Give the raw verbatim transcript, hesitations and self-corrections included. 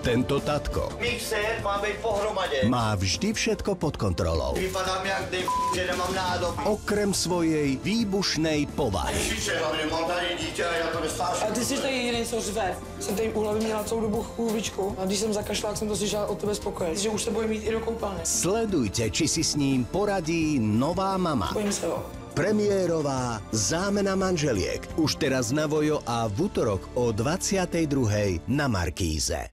Tento tatko Mixer má být pohromadě. má vždy všetko pod kontrolou. Vypadám jak dev, že nemám nádoby. Okrem svojej výbušnej povahy. Šiče, hlavně mám tady dítě a já to nestáším. A ty jsi tady jediný, co řve. Jsem tady u hlavy měla celou dobu chůvičku a když jsem zakašlala, tak jsem to slyšela od tebe spokojen, že už se bojím jít i do koupelny. Sledujte, či si s ním poradí nová mama. Bojím se ho. Premiérová Zámena manželiek. Už teraz na Vojo a v utorok o dvadsiatej druhej na Markíze.